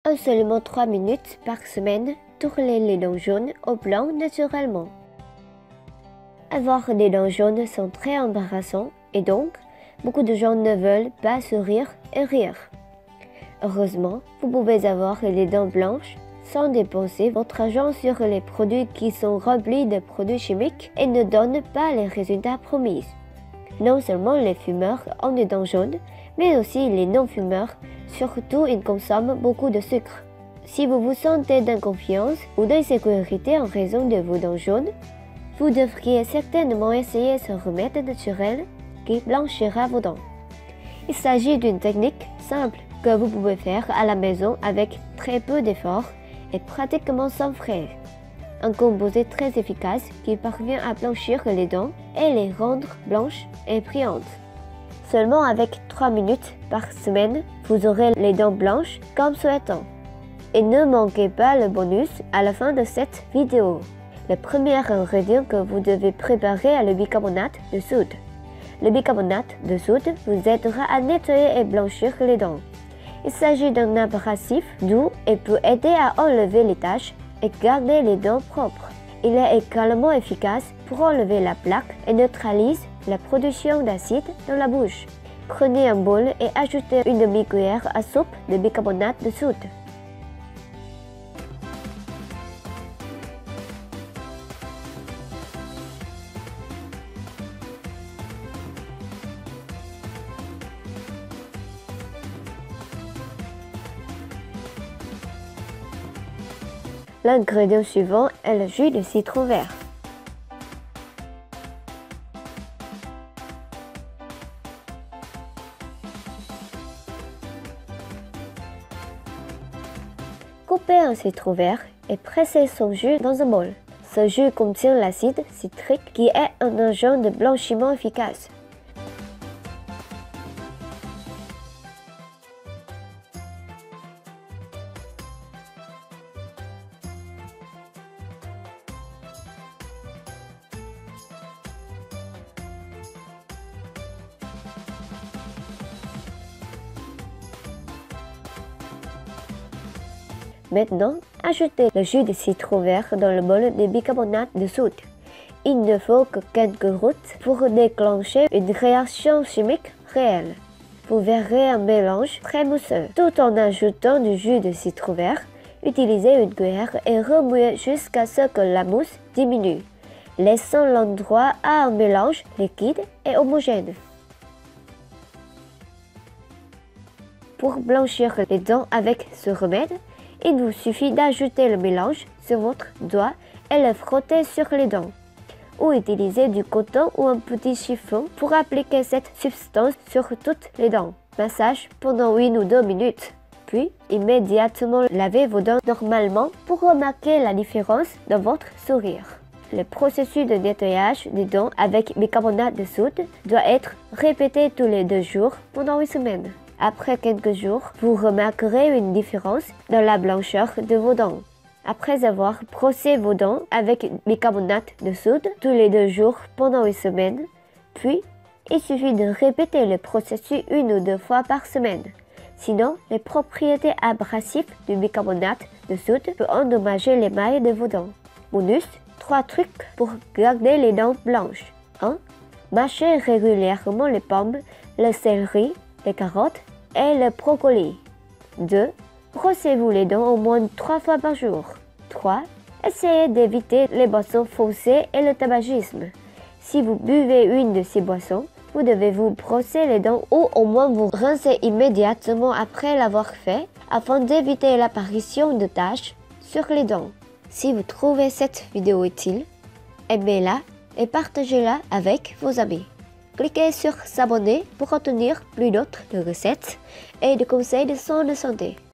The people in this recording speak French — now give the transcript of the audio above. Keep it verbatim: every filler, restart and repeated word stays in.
En seulement trois minutes par semaine, tournez les dents jaunes au blanc naturellement. Avoir des dents jaunes sont très embarrassants et donc, beaucoup de gens ne veulent pas sourire et rire. Heureusement, vous pouvez avoir les dents blanches sans dépenser votre argent sur les produits qui sont remplis de produits chimiques et ne donnent pas les résultats promis. Non seulement les fumeurs ont des dents jaunes, mais aussi les non-fumeurs, surtout ils consomment beaucoup de sucre. Si vous vous sentez d'inconfiance ou d'insécurité en raison de vos dents jaunes, vous devriez certainement essayer ce remède naturel qui blanchira vos dents. Il s'agit d'une technique simple que vous pouvez faire à la maison avec très peu d'efforts et pratiquement sans frais. Un composé très efficace qui parvient à blanchir les dents et les rendre blanches et brillantes. Seulement avec trois minutes par semaine, vous aurez les dents blanches comme souhaitant. Et ne manquez pas le bonus à la fin de cette vidéo. Le premier ingrédient que vous devez préparer est le bicarbonate de soude. Le bicarbonate de soude vous aidera à nettoyer et blanchir les dents. Il s'agit d'un abrasif doux et peut aider à enlever les taches et garder les dents propres. Il est également efficace pour enlever la plaque et neutralise la production d'acide dans la bouche. Prenez un bol et ajoutez une demi-cuillère à soupe de bicarbonate de soude. L'ingrédient suivant est le jus de citron vert. Coupez un citron vert et pressez son jus dans un bol. Ce jus contient l'acide citrique qui est un agent de blanchiment efficace. Maintenant, ajoutez le jus de citron vert dans le bol de bicarbonate de soude. Il ne faut que quelques gouttes pour déclencher une réaction chimique réelle. Vous verrez un mélange très mousseux. Tout en ajoutant du jus de citron vert, utilisez une cuillère et remuez jusqu'à ce que la mousse diminue, laissant l'endroit à un mélange liquide et homogène. Pour blanchir les dents avec ce remède, il vous suffit d'ajouter le mélange sur votre doigt et le frotter sur les dents. Ou utiliser du coton ou un petit chiffon pour appliquer cette substance sur toutes les dents. Massage pendant une ou deux minutes. Puis, immédiatement lavez vos dents normalement pour remarquer la différence dans votre sourire. Le processus de nettoyage des dents avec bicarbonate de soude doit être répété tous les deux jours pendant une semaine. Après quelques jours, vous remarquerez une différence dans la blancheur de vos dents. Après avoir brossé vos dents avec bicarbonate de soude tous les deux jours pendant une semaine, puis il suffit de répéter le processus une ou deux fois par semaine. Sinon, les propriétés abrasives du bicarbonate de soude peuvent endommager l'émail de vos dents. Bonus, trois trucs pour garder les dents blanches. un. Mâchez régulièrement les pommes, le céleri, les carottes et le brocoli. deux. Brossez-vous les dents au moins trois fois par jour. trois. Essayez d'éviter les boissons foncées et le tabagisme. Si vous buvez une de ces boissons, vous devez vous brosser les dents ou au moins vous rincer immédiatement après l'avoir fait afin d'éviter l'apparition de taches sur les dents. Si vous trouvez cette vidéo utile, aimez-la et partagez-la avec vos amis. Cliquez sur s'abonner pour obtenir plus d'autres recettes et de conseils de soins de santé.